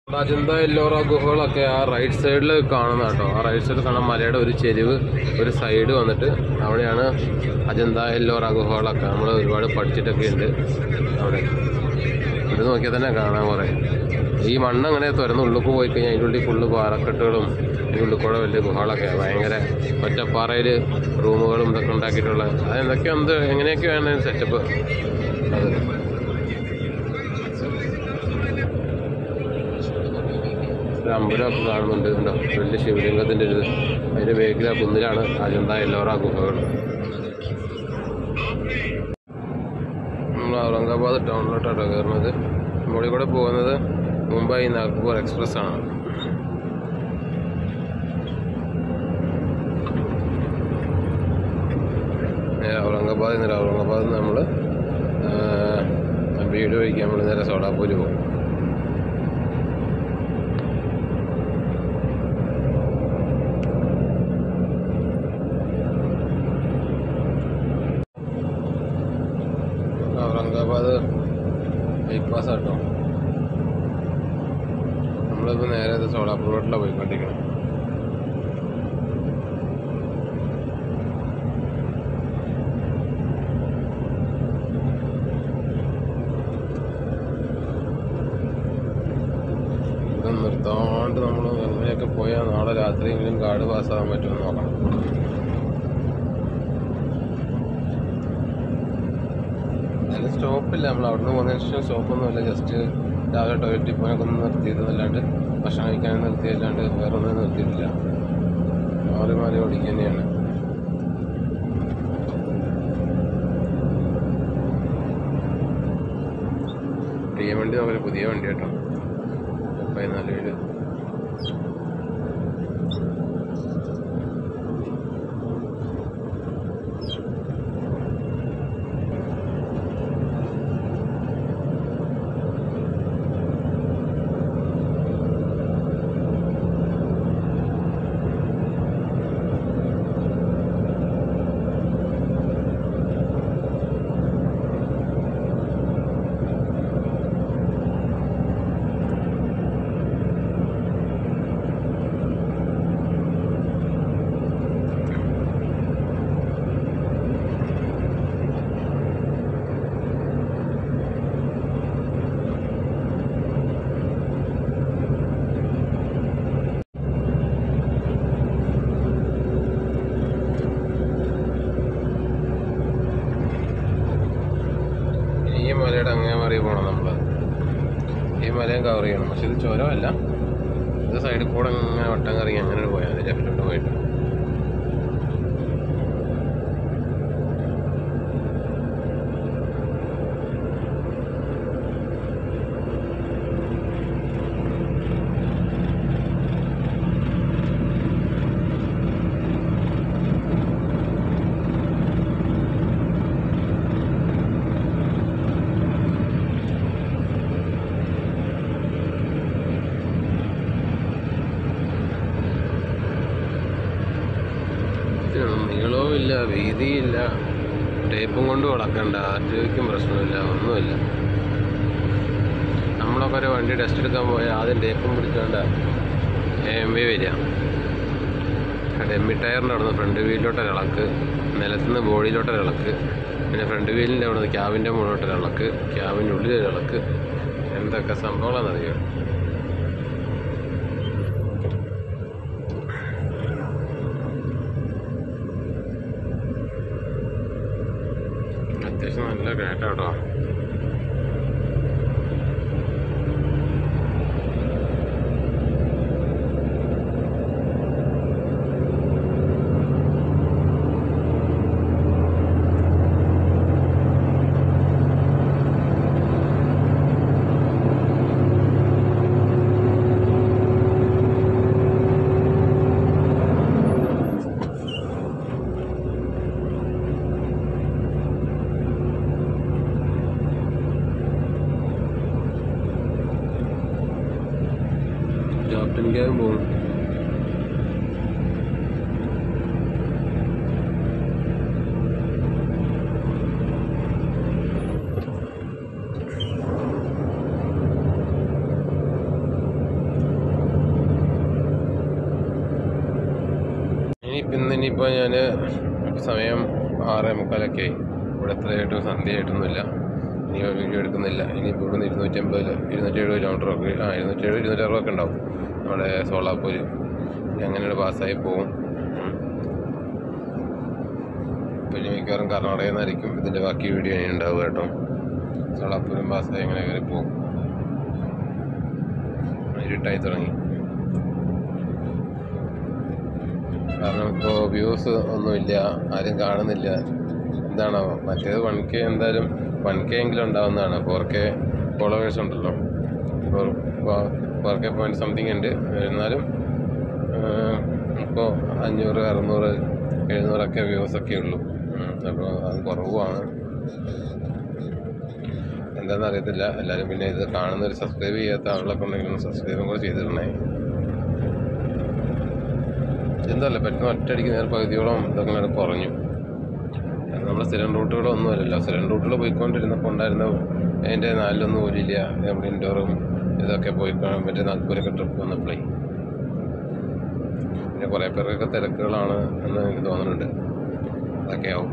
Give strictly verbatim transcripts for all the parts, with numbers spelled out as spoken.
അജന്ത എല്ലോറ ഗുഹകളൊക്കെ ആ റൈറ്റ് സൈഡിൽ കാണുന്ന കേട്ടോ. ആ റൈറ്റ് സൈഡിൽ കാണാൻ മലയുടെ ഒരു ചെരിവ്, ഒരു സൈഡ് വന്നിട്ട് അവിടെയാണ് അജന്ത എല്ലോറ ഗുഹകളൊക്കെ. നമ്മൾ ഒരുപാട് പഠിച്ചിട്ടൊക്കെ ഉണ്ട് അവിടെ. ഇത് നോക്കിയാൽ തന്നെ കാണാൻ കുറേ. ഈ മണ്ണ് അങ്ങനെ തുറന്ന് ഉള്ളിലേക്ക് പോയി കഴിഞ്ഞാൽ അതിൻ്റെ ഉള്ളിൽ ഫുള്ള് പാറക്കെട്ടുകളും അതിൻ്റെ ഉള്ളിൽ കൂടെ വലിയ ഗുഹകളൊക്കെ ഭയങ്കര ഒറ്റപ്പാറയിൽ റൂമുകളും ഇതൊക്കെ ഉണ്ടാക്കിയിട്ടുള്ള അതെന്തൊക്കെയോ എന്ത് എങ്ങനെയൊക്കെയാണ് സെറ്റപ്പ്. അത് ഒരു അമ്പലമൊക്കെ കാണുന്നുണ്ട്. ഉണ്ടോ വലിയ ശിവലിംഗത്തിൻ്റെ ഒരു അതിൻ്റെ ബേക്കിലെ കുന്നിലാണ് അജന്ത എല്ലോറ ഗുഹകൾ. നമ്മൾ ഔറംഗാബാദ് ടൗണിലോട്ടാണ് കയറുന്നത്. മുകളിൽ കൂടെ പോകുന്നത് മുംബൈ നാഗ്പൂർ എക്സ്പ്രസ് ആണ്. നേരെ ഔറംഗാബാദ് നേരെ ഔറംഗാബാദിൽ നിന്ന് നമ്മൾ വീട് വഴിക്കാൻ നമ്മൾ നേരെ സോളാപൂർ പോകും. ഔറംഗാബാദ് ബൈപ്പാസ് ആട്ടോ. നമ്മളിപ്പോൾ നേരെ സോളാപൂർ റോഡിലാണ് പോയിക്കൊണ്ടിരിക്കണം. ഇത് നിർത്താണ്ട് നമ്മൾ എങ്ങനെയൊക്കെ പോയാൽ നാളെ രാത്രിയെങ്കിലും കാട് പാസ്സാകാൻ പറ്റുമെന്ന് നോക്കണം. അതിന് സ്റ്റോപ്പില്ല. നമ്മൾ അവിടെ നിന്ന് പോകുന്നതിന് ശേഷം സ്റ്റോപ്പൊന്നുമില്ല. ജസ്റ്റ് രാവിലെ ടോയ്ലറ്റിൽ പോകാനൊക്കെ ഒന്ന് നിർത്തിയതല്ലാണ്ട് ഭക്ഷണം കഴിക്കാനും നിർത്തിയല്ലാണ്ട് വേറെ ഒന്നും നിർത്തിയിട്ടില്ല. മാറി മാറി ഓടിക്കുക തന്നെയാണ്. പുതിയ വണ്ടി നോക്കില്ല, പുതിയ വണ്ടി കേട്ടോ. പതിനാല് വീട് മലയുടെ അങ്ങനെ മാറി പോകണം നമ്മൾ. ഈ മലയും കവർ ചെയ്യണം. പക്ഷെ ഇത് ചുരമല്ല, ഇത് സൈഡിൽ കൂടെ അങ്ങനെ വട്ടം കറങ്ങി അങ്ങനെ പോയാൽ മതി ലെഫ്റ്റിലോട്ട് പോയിട്ട്. നീളവും ഇല്ല, വീതിയില്ല, ടേപ്പും കൊണ്ട് വളക്കണ്ട, ആർട്ടിക്കും പ്രശ്നമില്ല, ഒന്നുമില്ല. നമ്മളൊക്കെ ഒരു വണ്ടി ടെസ്റ്റ് എടുക്കാൻ പോയാൽ ആദ്യം ടേപ്പും പിടിച്ചോണ്ട എം വി വരിക. ഡെമ്മി ടയറിൻ്റെ അവിടെ നിന്ന് ഫ്രണ്ട് വീലിലോട്ടൊരിളക്ക്, നിലത്തുനിന്ന് ബോഡിയിലോട്ടൊരിളക്ക്, പിന്നെ ഫ്രണ്ട് വീലിൻ്റെ അവിടെ നിന്ന് ക്യാബിൻ്റെ മുകളിലോട്ടൊരിളക്ക്, ക്യാബിൻ്റെ ഉള്ളിലൊരിളക്ക്. എന്തൊക്കെ സംഭവങ്ങളാണെന്നറിയോ. അത്യാവശ്യം നല്ല കയറ്റാട്ടോ. Captain പോകും. ഇപ്പോൾ ഞാൻ സമയം ആറേ മുക്കാലൊക്കെ ആയി. ഇവിടെ എത്രയായിട്ടും സന്ധ്യയായിട്ടൊന്നുമില്ല. ഇനി വീഡിയോ എടുക്കുന്നില്ല. ഇനിയിപ്പോൾ ഇവിടുന്ന് ഇരുന്നൂറ്റമ്പതിൽ ഇരുന്നൂറ്റി എഴുപത് കിലോമീറ്ററൊക്കെ ആ ഇരുന്നൂറ്റി എഴുപത് ഇരുന്നൂറ്റി അറുപതൊക്കെ ഉണ്ടാവും നമ്മുടെ സോളാപ്പൂർ. അങ്ങനെയാണ് പാസ്സായി പോകും. പിന്നെ മിക്കവാറും കർണാടകയിൽ നിന്നായിരിക്കും ഇതിൻ്റെ ബാക്കി വീഡിയോ ഇനി ഉണ്ടാവുക കേട്ടോ. സോളാപ്പൂരും പാസ്സായി അങ്ങനെ കയറി പോകും. ഇരുട്ടായി തുടങ്ങി. കാരണം ഇപ്പോൾ വ്യൂസ് ഒന്നുമില്ല, ആരും കാണുന്നില്ല. എന്താണോ മറ്റേത് വൺ കെ എന്തായാലും വൺ കെ എങ്കിലും ഉണ്ടാവുന്നതാണ്. ഫോർ കെ ഫോളോവേഴ്സ് ഉണ്ടല്ലോ, four four K point something ഉണ്ട്. എന്നാലും ഇപ്പോൾ അഞ്ഞൂറ് അറുന്നൂറ് എഴുന്നൂറൊക്കെ വ്യൂസൊക്കെ ഉള്ളൂ. അപ്പോൾ അത് കുറവാണ്. എന്താണെന്ന് അറിയത്തില്ല. എല്ലാവരും പിന്നെ ഇത് കാണുന്നൊരു സബ്സ്ക്രൈബ് ചെയ്യാത്ത ആളുകളൊക്കെ ഉണ്ടെങ്കിലും സബ്സ്ക്രൈബും കൂടെ ചെയ്തിടണേ. എന്തല്ല പെട്ടെന്ന് ഒറ്റയടിക്ക് നേരെ പകുതിയോളം ഇതൊക്കെ നേരെ കുറഞ്ഞു. നമ്മൾ സ്ഥിരം റൂട്ടുകളൊന്നും അല്ലല്ലോ. സ്ഥിരം റൂട്ടുകൾ പോയിക്കൊണ്ടിരുന്നപ്പോൾ ഉണ്ടായിരുന്ന അതിൻ്റെ നാലിലൊന്നും പോലില്ല. നമ്മുടെ ഇൻഡോറും ഇതൊക്കെ പോയിക്കോളും. മറ്റേ നാഗ്പൂരൊക്കെ ട്രിപ്പ് വന്നപ്പോഴേ പിന്നെ കുറേ പേർക്കൊക്കെ തിരക്കുകളാണ് എന്ന് എനിക്ക് തോന്നുന്നുണ്ട്. അതൊക്കെ ആവും.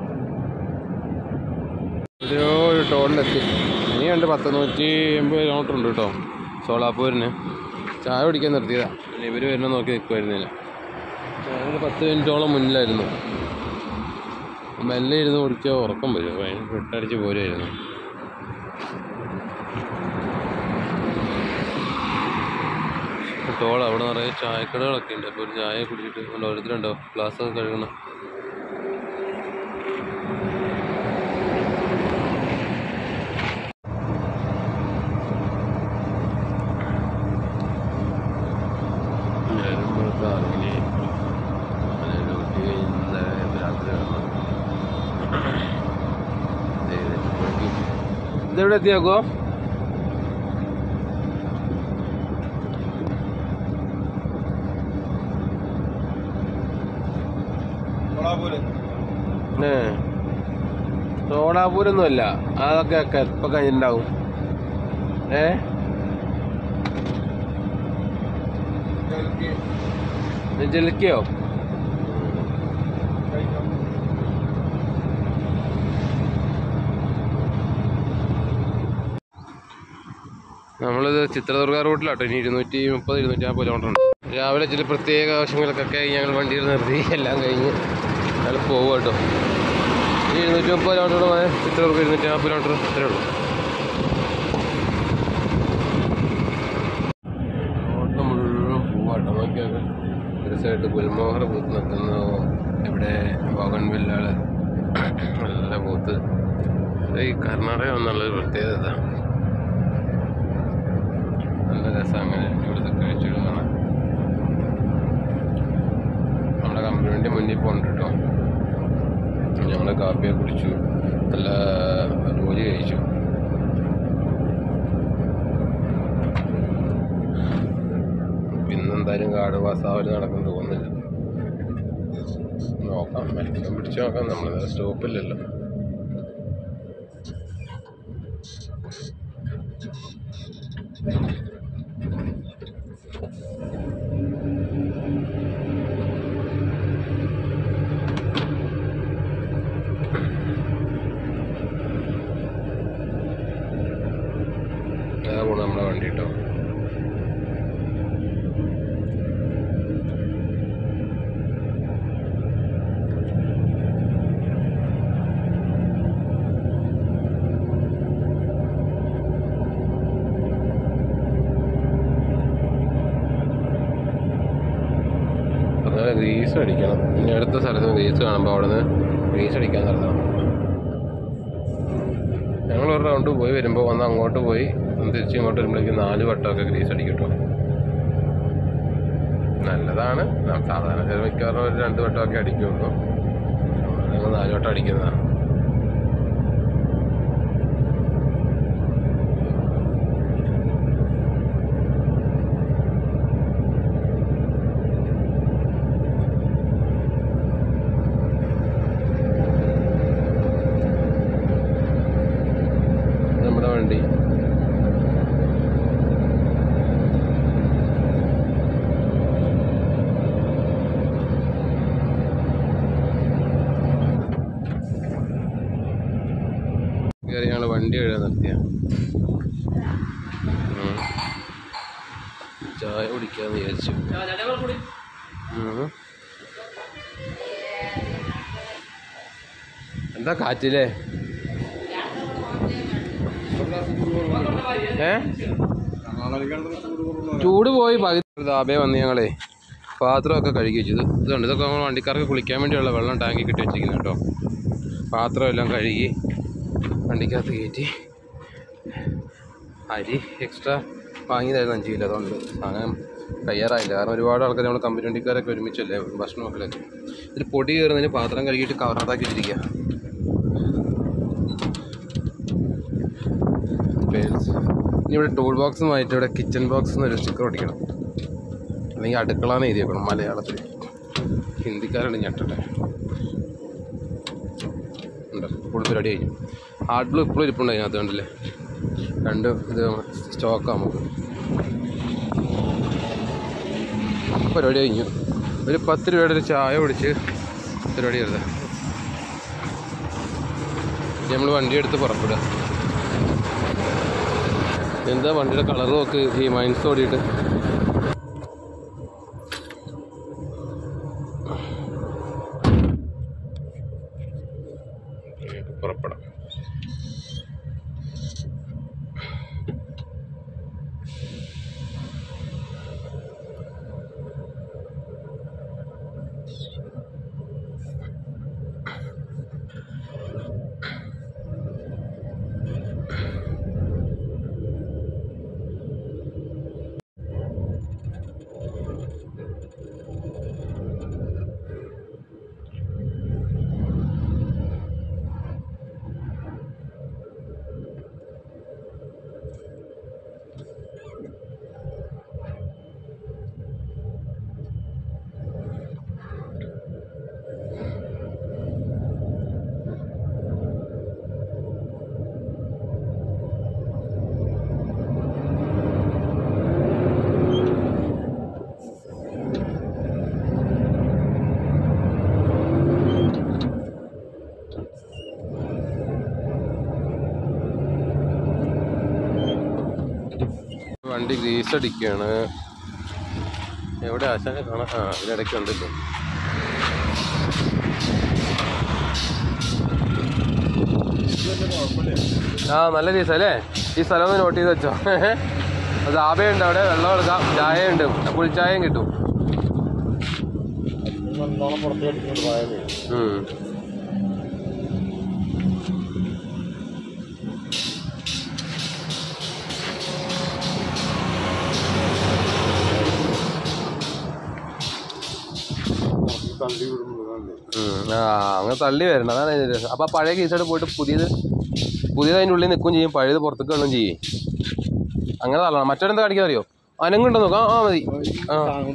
ഒരു ഒരു ടോളിലെത്തി. ഇനിയുണ്ട് പത്ത് നൂറ്റി എൺപത് കിലോമീറ്റർ ഉണ്ട് കേട്ടോ സോളാപ്പൂരിന്. ചായ കുടിക്കാൻ നിർത്തിയതാണ്. പിന്നെ ഇവർ വരുന്ന നോക്കി നിൽക്കുമായിരുന്നില്ല. ഞാനൊരു പത്ത് മിനിറ്റോളം മുന്നിലായിരുന്നു. മെല്ലെ ഇരുന്ന് കുടിച്ചാൽ ഉറക്കം വരും. അതിന് വിട്ടടിച്ച് പോരുമായിരുന്നു. ടോൾ അവിടെ നിറയെ ചായക്കടകളൊക്കെ ഉണ്ട്. അപ്പോൾ ഒരു ചായ കുടിച്ചിട്ട് ഓരോരുത്തരുണ്ടോ ഗ്ലാസ്സൊക്കെ കഴുകണം. ഇതെവിടെ എത്തിയാക്കോ? സോളാപൂരൊന്നും അല്ല, അതൊക്കെ എപ്പോൾ കഴിഞ്ഞിട്ടുണ്ടാവും. ഏ ജലിക്കയോ? നമ്മളിത് ചിത്രദുർഗ റൂട്ടിലാട്ടോ. ഇനി ഇരുന്നൂറ്റി മുപ്പത് ഇരുന്നൂറ്റി നാൽപ്പത് കിലോമീറ്റർ ഉണ്ട്. രാവിലെ ചില പ്രത്യേക ആവശ്യങ്ങൾക്കൊക്കെ ഞങ്ങൾ വണ്ടിയിൽ നിർത്തി എല്ലാം കഴിഞ്ഞ് ഞങ്ങൾ പോകും കേട്ടോ. ഇനി ഇരുന്നൂറ്റി മുപ്പത് കിലോമീറ്റർ പോയ ചിത്രദുർഗ ഇരുന്നൂറ്റി നാൽപ്പത് കിലോമീറ്റർ അത്രേ ഉള്ളൂ. റോഡ് മുഴുവൻ പൂവാട്ടോ. നോക്കിയൊക്കെ ഒരു സൈഡ് ഗുൽമോഹർ പൂത്ത് നിൽക്കുന്നു. ഇവിടെ ബോഗൺവില്ലകൾ നല്ല പൂത്ത്. ഈ കർണാടക എന്നുള്ളൊരു പ്രത്യേകത. നല്ല രസം. അങ്ങനെ ഇവിടുത്തെ കാഴ്ചകൾ കാണാൻ. നമ്മുടെ കമ്പനിൻ്റെ മുന്നിൽ പോകുന്നുണ്ട് കേട്ടോ. ഞങ്ങൾ കാപ്പിയെ കുടിച്ചു, നല്ല ജോലി കഴിച്ചു. പിന്നെന്തായാലും കാട് വാസാവല് നടക്കും തോന്നുന്നില്ല. നോക്കാം, മാക്സിമം പിടിച്ചു നോക്കാം. നമ്മൾ സ്റ്റോപ്പില്ലല്ലോ. അതാ പോണു നമ്മളെ വണ്ടി കേട്ടോ. അതുപോലെ ഗ്രീസ് അടിക്കണം. ഇനി അടുത്ത സ്ഥലത്ത് ഗ്രീസ് കാണുമ്പോൾ അവിടെ നിന്ന് ഗ്രീസ് അടിക്കാൻ നടത്തണം. ഞങ്ങൾ ഒരു റൗണ്ട് പോയി വരുമ്പോൾ ഒന്ന് അങ്ങോട്ട് പോയി ഒന്ന് തിരിച്ച് ഇങ്ങോട്ട് വരുമ്പോഴേക്കും നാല് വട്ടമൊക്കെ ഗ്രീസ് അടിക്കട്ടോ. നല്ലതാണ്. സാധാരണ ചില മിക്കവാറും ഒരു രണ്ട് വട്ടമൊക്കെ അടിക്കുള്ളൂ. ഞങ്ങൾ നാല് വട്ടം അടിക്കുന്നതാണ്. നമ്മുടെ വണ്ടി വണ്ടി എഴുതാൻ നിർത്തിയ ചായ കുടിക്കാന്ന് വിചാരിച്ചു. എന്താ കാറ്റില്ലേ? ഏ ചൂട് പോയി പകുതി ദാബേ വന്ന് ഞങ്ങളെ പാത്രമൊക്കെ കഴുകി വെച്ചത്. ഇതുണ്ട്, ഇതൊക്കെ നമ്മൾ വണ്ടിക്കാർക്ക് കുളിക്കാൻ വേണ്ടിയുള്ള വെള്ളം ടാങ്കി കിട്ടി വെച്ചിരിക്കുന്നു കേട്ടോ. പാത്രം എല്ലാം കഴുകി വണ്ടിക്കകത്ത് കയറ്റി. അരി എക്സ്ട്രാ വാങ്ങിയതായിരുന്നു അഞ്ച് കിലോ. അതുകൊണ്ട് സാധനം തയ്യാറായില്ല. കാരണം ഒരുപാട് ആൾക്കാർ നമ്മൾ കമ്പനി വണ്ടിക്കാരൊക്കെ ഒരുമിച്ചല്ലേ ഭക്ഷണം വെക്കലൊക്കെ. ഇതിൽ പൊടി കയറുന്നതിന് പാത്രം കഴുകിയിട്ട് കവറിനകത്താക്കി വെച്ചിരിക്കുക. ഇനി ഇവിടെ ടൂൾ ബോക്സുമായിട്ട് ഇവിടെ കിച്ചൺ ബോക്സ് എന്നൊരു സ്റ്റിക്കർ ഒട്ടിക്കണം, അല്ലെങ്കിൽ അടുക്കളന്ന് എഴുതി വെക്കണം മലയാളത്തിൽ. ഹിന്ദിക്കാരുണ്ട് ഞെട്ടട്ടെ. ഉണ്ട് ഫുൾ പരിപാടി കഴിഞ്ഞു. ഹാർഡ് ബ്ലൂ ഇപ്പോഴും ഇരിപ്പുണ്ട് അതിനകത്ത് കണ്ടില്ലേ. രണ്ട് ഇത് സ്റ്റോക്കാണ് നമുക്ക്. പരിപാടി കഴിഞ്ഞു. ഒരു പത്ത് രൂപയുടെ ഒരു ചായ കുടിച്ച് പരിപാടി എടുത്തത്. നമ്മൾ വണ്ടി എടുത്ത് പുറപ്പെടുക. എന്താ വണ്ടിയുടെ കളറും ഒക്കെ ഈ മൈൻസ് ഓടിയിട്ട്. പുറപ്പെടാം. വണ്ടി ഗ്രീസ് അടിക്കുകയാണ്. എവിടെ ആശാനെ കാണാം? ആ ഇതിനിടയ്ക്ക് ഉണ്ടല്ലോ. ആ നല്ല ഗ്രീസ് അല്ലേ? ഈ സ്ഥലം ഒന്ന് നോട്ട് ചെയ്ത് വെച്ചോ. ദാബയുണ്ട് അവിടെ, വെള്ളം എടുക്കാം, ചായ ഉണ്ട്, ഫുൾ ചായയും കിട്ടും. ആ അങ്ങനെ തള്ളി വരണം, അതാണ് അതിൻ്റെ രസം. അപ്പം പഴയ കേസോട് പോയിട്ട് പുതിയത് പുതിയത് അതിൻ്റെ ഉള്ളിൽ നിൽക്കുകയും ചെയ്യും, പഴയത് പുറത്തേക്ക് കാണുകയും ചെയ്യും. അങ്ങനെ തള്ളണം. മറ്റൊരെന്താ കാണിക്കാൻ അറിയോ? അനങ്ങുണ്ടോ നോക്കാം. ആ മതി. ആ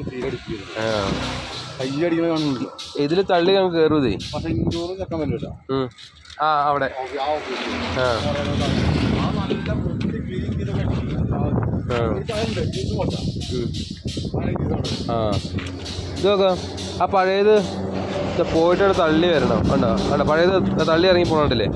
ഇതിൽ തള്ളി ഞങ്ങൾക്ക് കയറും ഇത്. ആ അവിടെ ആ ആ ഇത് നോക്കാം. ആ പഴയത് പോയിട്ട് തള്ളി വരണം. കണ്ടോ കണ്ടോ പഴയത് തള്ളി ഇറങ്ങി പോകണ്ടില്ലേ?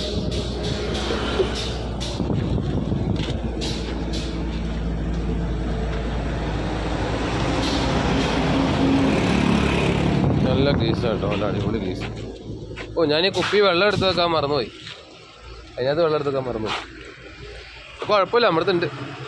നല്ല ഗ്രീസ് കേട്ടോ, നല്ല അടിപൊളി ഗ്രീസ്. ഓ ഞാൻ ഈ കുപ്പി വെള്ളം എടുത്ത് വെക്കാൻ മറന്നുപോയി. അതിനകത്ത് വെള്ളം എടുത്ത് വെക്കാൻ മറന്നുപോയി. കുഴപ്പമില്ല, നമ്മുടെ ഉണ്ട്.